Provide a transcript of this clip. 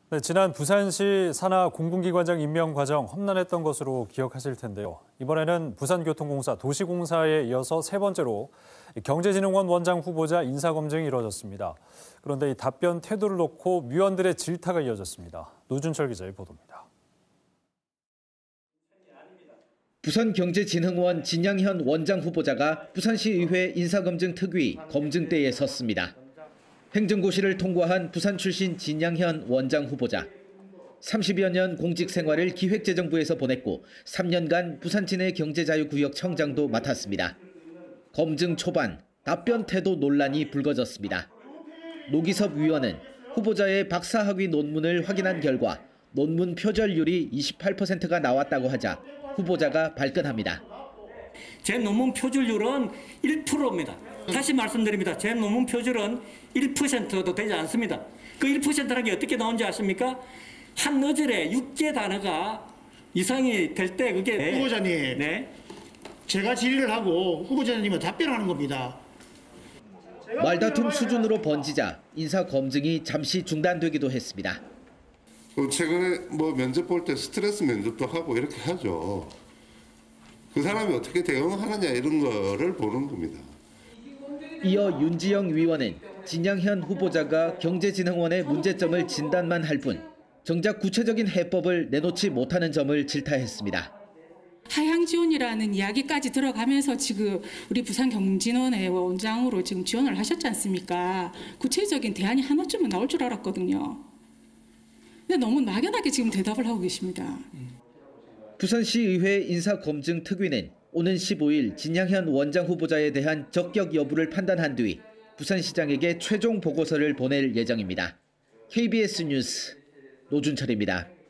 네, 지난 부산시 산하 공군기관장 임명 과정 험난했던 것으로 기억하실 텐데요. 이번에는 부산교통공사 도시공사에 이어서 세 번째로 경제진흥원 원장 후보자 인사검증이 이뤄졌습니다. 그런데 이 답변 태도를 놓고 위원들의 질타가 이어졌습니다. 노준철 기자의 보도입니다. 부산경제진흥원 진양현 원장 후보자가 부산시의회 인사검증 특위 검증대에 섰습니다. 행정고시를 통과한 부산 출신 진양현 원장 후보자. 30여 년 공직 생활을 기획재정부에서 보냈고 3년간 부산진해 경제자유구역 청장도 맡았습니다. 검증 초반 답변 태도 논란이 불거졌습니다. 노기섭 위원은 후보자의 박사학위 논문을 확인한 결과 논문 표절률이 28%가 나왔다고 하자 후보자가 발끈합니다. 제 논문 표절률은 1%입니다. 다시 말씀드립니다. 제 논문 표절은 1%도 되지 않습니다. 그 1%라는 게 어떻게 나온지 아십니까? 한 어절에 6개 단어가 이상이 될 때 그게 후보자님, 네. 제가 질의를 하고 후보자님은 답변하는 겁니다. 말다툼 수준으로 번지자 인사 검증이 잠시 중단되기도 했습니다. 최근에 면접 볼 때 스트레스 면접도 하고 이렇게 하죠. 그 사람이 어떻게 대응하느냐 이런 거를 보는 겁니다. 이어 윤지영 위원은 진양현 후보자가 경제진흥원의 문제점을 진단만 할 뿐 정작 구체적인 해법을 내놓지 못하는 점을 질타했습니다. 하향 지원이라는 이야기까지 들어가면서 지금 우리 부산경진원의 원장으로 지금 지원을 하셨지 않습니까? 구체적인 대안이 하나쯤은 나올 줄 알았거든요. 근데 너무 막연하게 지금 대답을 하고 계십니다. 부산시의회 인사검증특위는 오는 15일 진양현 원장 후보자에 대한 적격 여부를 판단한 뒤 부산시장에게 최종 보고서를 보낼 예정입니다. KBS 뉴스 노준철입니다.